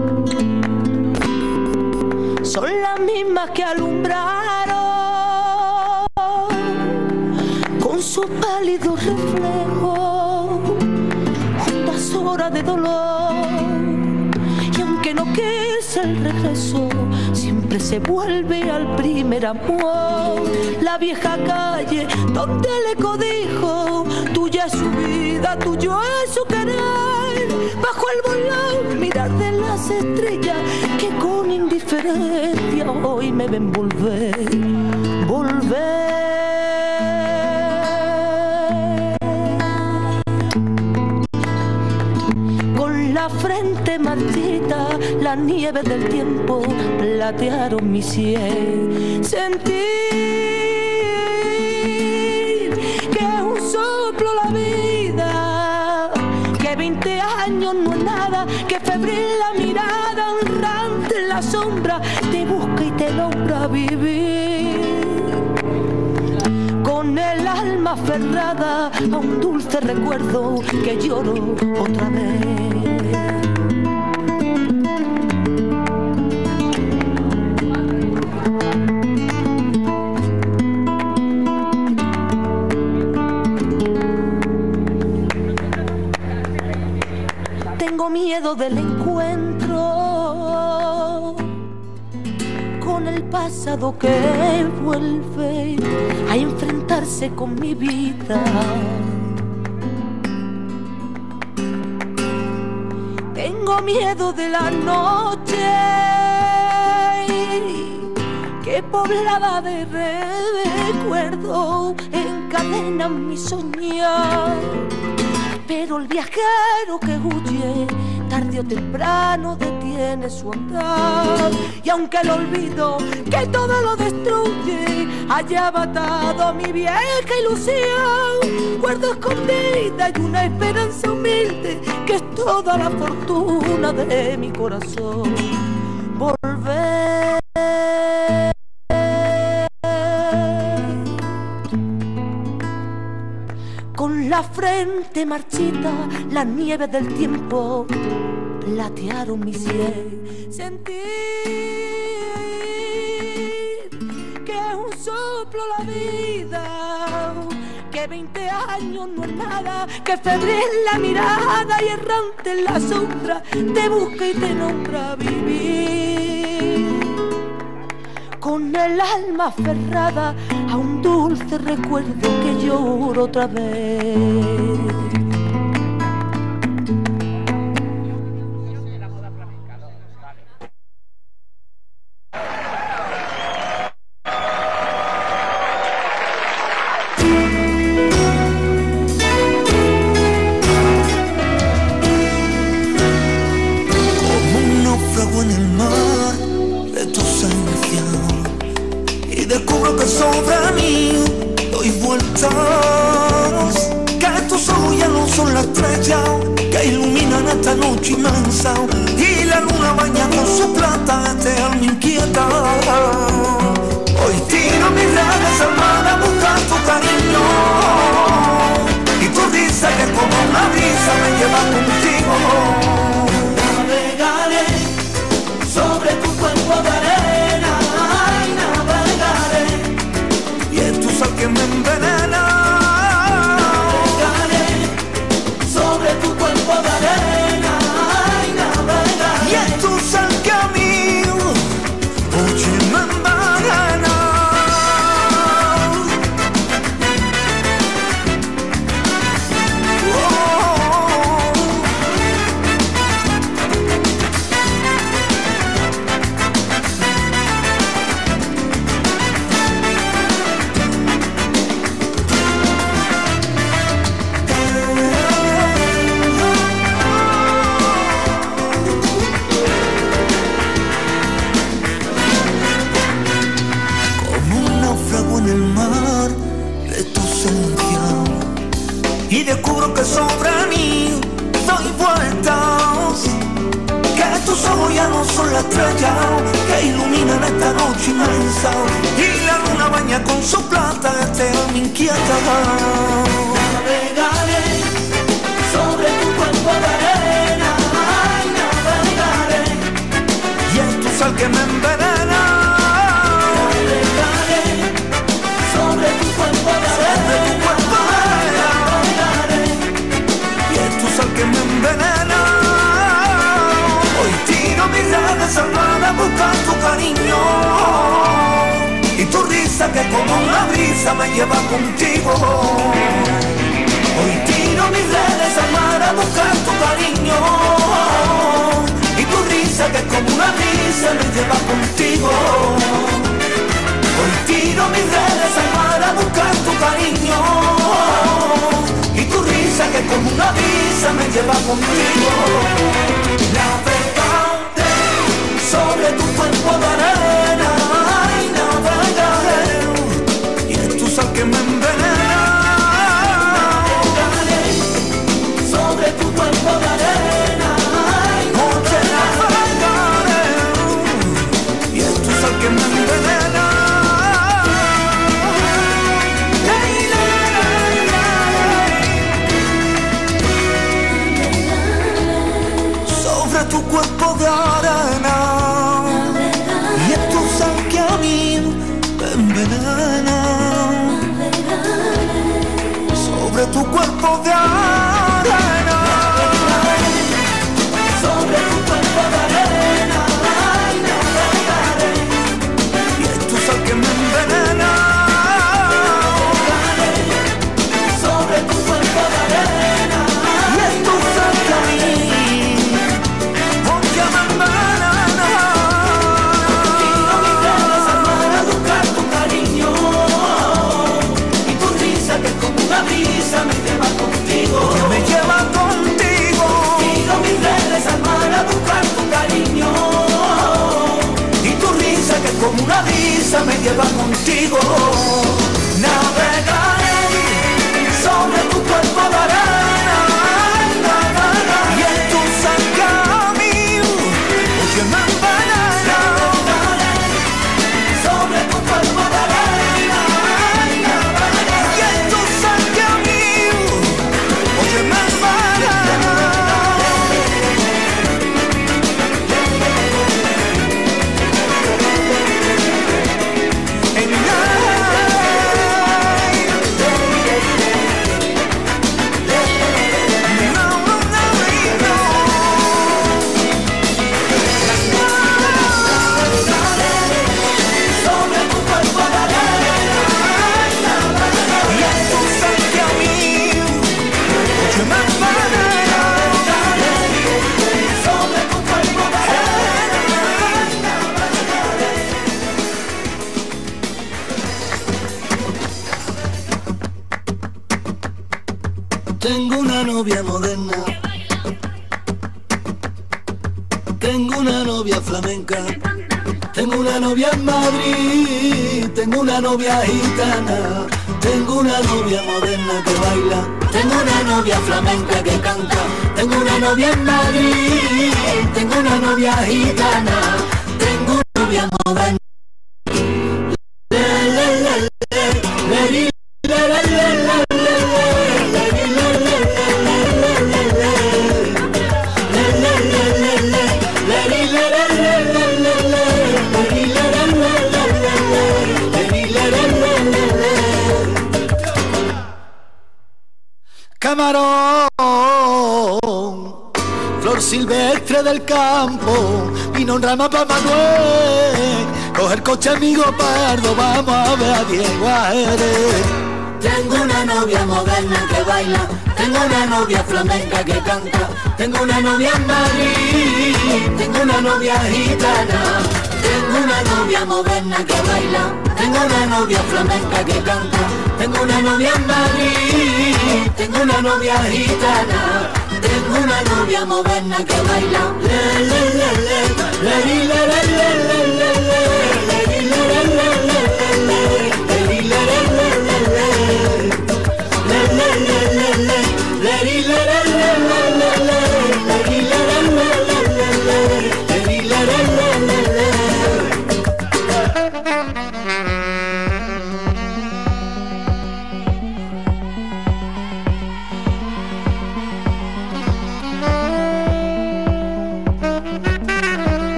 son las mismas que alumbraron con su pálido reflejo hondas horas de dolor. Y aunque no quise el regreso, siempre se vuelve al primer amor. La vieja calle donde el eco dijo: tuya es su vida, tuyo es su querer. Bajo el volón mirar de las estrellas que con indiferencia hoy me ven volver, volver. Con la frente marchita, la nieve del tiempo platearon mi sien. Sentir que es un soplo la vida, que 20 años no es nada, que febril la mirada honrante en la sombra te busca y te logra vivir. Con el alma aferrada a un dulce recuerdo que lloro otra vez. Tengo miedo del encuentro con el pasado que vuelve a enfrentarse con mi vida. Tengo miedo de la noche que poblada de recuerdo encadena mi soñar. Pero el viajero que huye, tarde o temprano detiene su andar. Y aunque el olvido que todo lo destruye haya matado mi vieja ilusión, guardo escondida y una esperanza humilde que es toda la fortuna de mi corazón. Volver. Con la frente marchita, la nieve del tiempo platearon mi sien. Sentir que es un soplo la vida, que 20 años no es nada, que febril la mirada y errante en la sombra te busca y te nombra vivir. Con el alma aferrada a un dulce recuerdo que lloro otra vez. Como un náufrago en el mar de tu ausencia, y descubro que sobre mí doy vueltas, que tus ojos ya no son la estrella que iluminan esta noche inmensa, y la luna baña con su plata este alma inquieta. Hoy tiro mis redes al mar a buscar tu cariño, y tu risa que como una brisa me lleva contigo. Navegaré sobre tu cuerpo de arena, que me envenena. Navegaré sobre tu cuerpo de arena y navegaré. Y es tu sal que a mí, oye, me envenena. Y descubro que sobre mí doy vueltas, que tus ojos ya no son la estrella que iluminan esta noche inmensa, y la luna baña con su plata este alma inquieta. Navegaré sobre tu cuerpo de arena, navegaré. sal que me envenena. Navegaré sobre tu cuerpo de arena. Y es tu sal que me envenena. Hoy tiro mis redes al mar a buscar tu cariño. Y tu risa que como una brisa me lleva contigo. Hoy tiro mis redes al mar a buscar tu cariño. Y tu risa que como una brisa me lleva contigo. Hoy tiro mis redes al mar a buscar tu cariño. Y tu risa que como una brisa me lleva contigo. Navegaré sobre tu cuerpo de arena. Ay, navegaré. Y es tu sal que me envenena. Navegaré sobre tu cuerpo de arena. Oye, navegaré. Y es tu sal que me envenena. Sobre tu cuerpo de arena. Y es tu sal que a mí me envenena. Sobre tu cuerpo de arena. Sobre tu cuerpo de arena. Ay, navegaré. Y es tu sal que me envenena. Sobre tu cuerpo de arena. Y es tu sal que a mí oye, me envenena. Tiro mis redes al mar a buscar tu cariño. Y tu risa que como una brisa me lleva contigo. Que me lleva contigo. Tiro mis redes al mar a buscar tu cariño. Y tu risa que como una brisa me lleva contigo. Navegaré sobre tu cuerpo de arena. Y es tu sal que a mí oye, me envenena. Sobre tu cuerpo de arena. Y es tu sal que a mí oye, me envenena. Sobre tu cuerpo de arena. Y es tu sal que a mí oye, me envenena. Sobre tu cuerpo de Tengo una novia moderna, tengo una novia flamenca, tengo una novia en Madrid, tengo una novia gitana, tengo una novia moderna que baila, tengo una novia flamenca que canta, tengo una novia en Madrid, tengo una novia gitana, tengo una novia moderna. Camarón, flor silvestre del campo, vino un rama para Manuel, coger coche amigo pardo, vamos a ver a Diego a Jerez. Tengo una novia moderna que baila, tengo una novia flamenca que canta, tengo una novia en Madrid, tengo una novia gitana, tengo una novia moderna que baila, tengo una novia flamenca que canta, tengo una novia en Madrid, tengo una novia gitana, tengo una novia moderna que baila.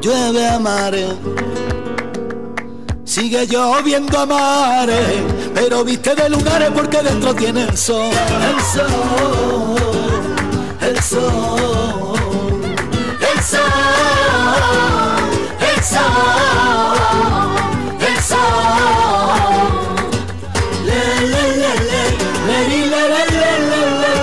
llueve a mares, sigue lloviendo a mares, pero viste de lunares porque dentro tiene el sol, el sol, el sol, el sol, el sol, el sol. Le, le, le, le, le, le, le, le, le, le,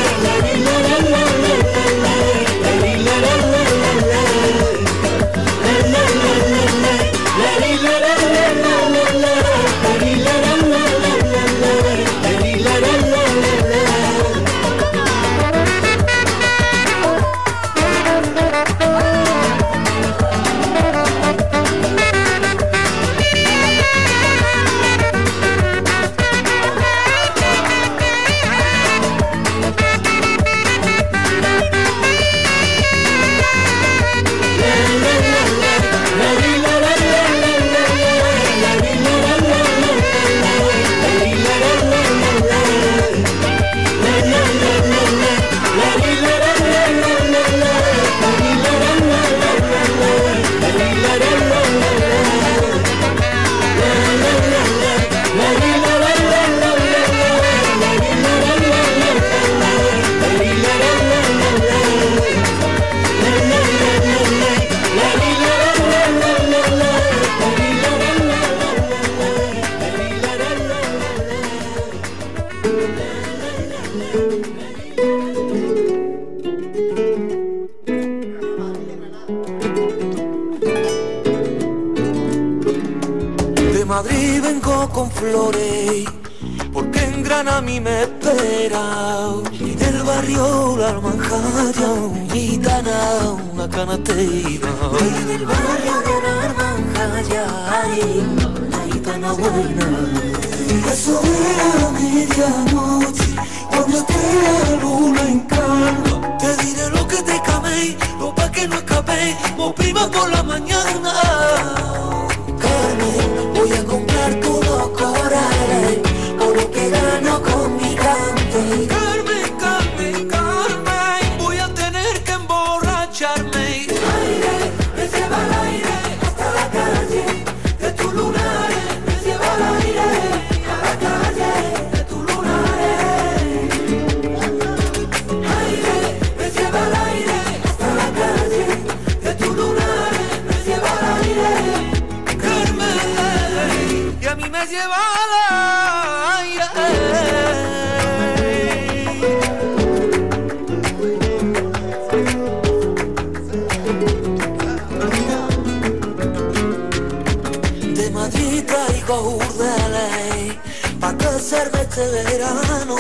Madrid vengo con flores, porque en Granada a mí me espera. Y del barrio la almanjaya, un gitana, una canastera. Y del barrio de la almanjaya, hay una gitana buena. Y eso era medianoche, cuando esté la luna en calma. Te diré lo que te camé, lo pa' que no escapé, vos prima por la mañana. Carmen, voy a comprar todos corales, por lo que gano con mi cante. Carmen, Carmen, Carmen, voy a tener que emborracharme. Aire, me lleva al aire hasta la calle de tus lunares. Me lleva al aire a la calle de tus lunares. Aire, me lleva al aire hasta la calle de tus lunares. Me lleva al aire. Y a mí me lleva al aire. De Madrid traigo urdeles pa' que serve este verano.